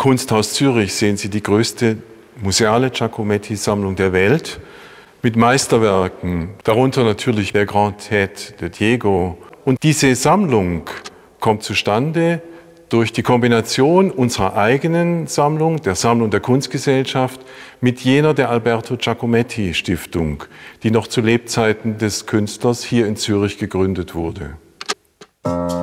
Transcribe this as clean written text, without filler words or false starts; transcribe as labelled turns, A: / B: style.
A: Kunsthaus Zürich sehen Sie die größte museale Giacometti-Sammlung der Welt mit Meisterwerken, darunter natürlich der Grand Tête de Diego. Und diese Sammlung kommt zustande durch die Kombination unserer eigenen Sammlung, der Sammlung der Kunstgesellschaft, mit jener der Alberto Giacometti Stiftung, die noch zu Lebzeiten des Künstlers hier in Zürich gegründet wurde.